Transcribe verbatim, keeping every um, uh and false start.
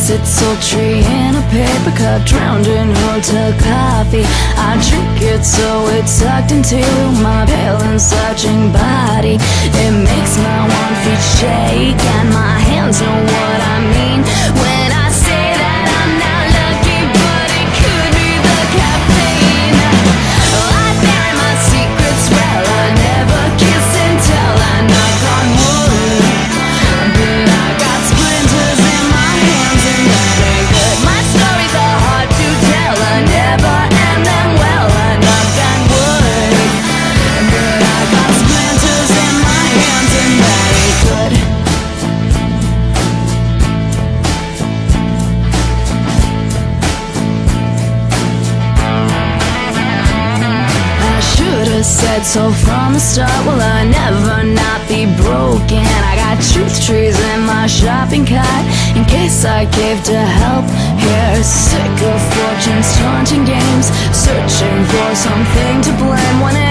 Sit sultry in a paper cup, drowned in hotel coffee. I drink it so it's sucked into my pale and searching body. It makes my one feet shake and my hands know what I mean when I say that I'm not lucky, but it could be the caffeine. I bury my secrets well, I never kiss and tell. I knock on wood, but I got splinters in my hands and that ain't good. My stories are hard to tell, I never end them well. I knock on wood, but I got splinters in my hands and that ain't good. Said so from the start, will I never not be broken? I got truth trees in my shopping cart in case I cave to help here. Sick of fortune's taunting games, searching for something to blame when it